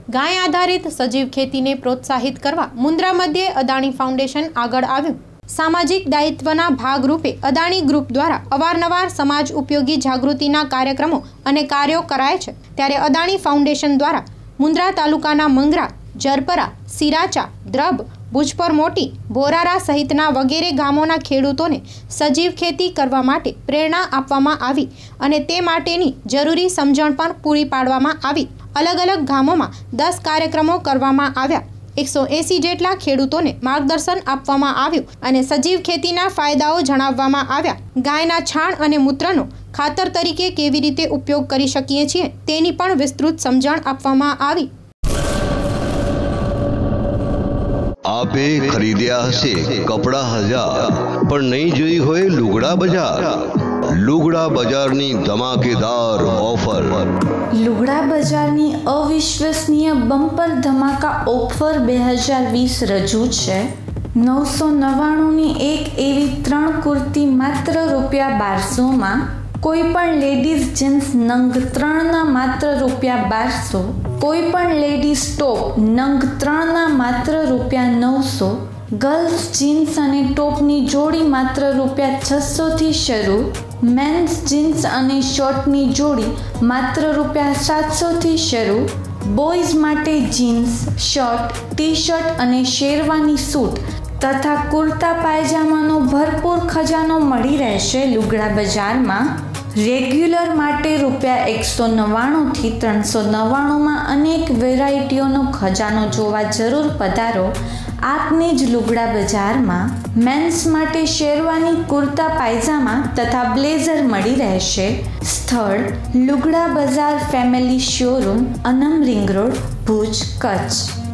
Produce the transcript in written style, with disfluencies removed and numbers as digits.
गाय आधारित सजीव खेती ने प्रोत्साहित करवा मुंद्रा मध्य अदाणी फाउंडेशन आगळ आव्युं। सामाजिक दायित्वना भागरूपे अदाणी ग्रुप द्वारा अवारनवार समाज उपयोगी जागृतिना कार्यक्रमों अने कार्यों कराय छे। त्यारे अदाणी फाउंडेशन द्वारा मुंद्रा तालुकाना मंगरा, जरपरा, सिराचा, द्रब, भुजपर मोटी, बोरारा सहितना वगैरे गामोना खेडूतोने सजीव खेती करवा माटे प्रेरणा आपवामां आवी अने ते माटेनी जरूरी समजण पण पूरी पाडवामां आवी। अलग अलग गामोमां 10 कार्यक्रमों करवामां आव्या। 180 जेटला खेडूतोने मार्गदर्शन आपवामां आव्युं अने सजीव खेतीना फायदाओ जणाववामां आव्या। गायना छाण अने मूत्रनो खातर तरीके केवी रीते उपयोग करी शकीए छीए तेनी पण विस्तृत समजण आपवामां आवी। आपे खरीद्या हशे कपड़ा 1000 पण नहीं जोई होय लुगड़ा बजार। लुगड़ा बजारनी धमाकेदार ऑफर। लुगड़ा बजारनी अविश्वसनीय बम्पर धमाका ऑफर 2020 रजू छे। 999 नी एक एवी 3 कुर्ती मात्र ₹1200 में। कोईपण लेडीज जीन्स नंग 3 ना मात्र ₹1200। कोईपण लेडीज टॉप नंग 3 ना मात्र ₹900। गर्ल्स जीन्स अने टॉपनी जोड़ी मात्र ₹600 थी शरू। मेन्स जीन्स अने शर्टनी जोड़ी मात्र ₹700 थी शरू। बॉयज माटे जीन्स, शर्ट, टी शर्ट अने शेरवानी सूट तथा कुर्ता पायजामानो भरपूर खजानो मળી રહેશે लुगड़ा बजार में। रेग्युलर माटे ₹199 थी 399 में अनेक वेरायटीओनो खजानो जोवा जरूर पधारो आपने ज लुगड़ा बजार में। मेन्स माटे शेरवानी, कुर्ता पायजामा तथा ब्लेजर मળી રહેશે। स्थल लुगड़ा बजार family showroom, Anam ring road, Bhuj, Kutch.